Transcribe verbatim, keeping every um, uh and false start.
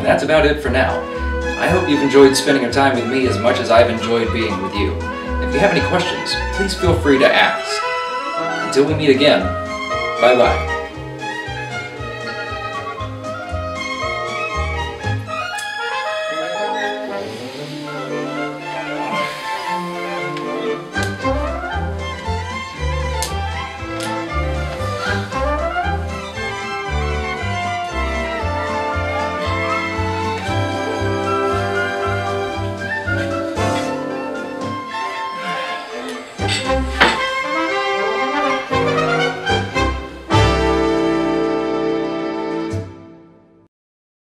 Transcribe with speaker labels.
Speaker 1: and that's about it for now. I hope you've enjoyed spending your time with me as much as I've enjoyed being with you. If you have any questions, please feel free to ask. Until we meet again, bye-bye. Thank you.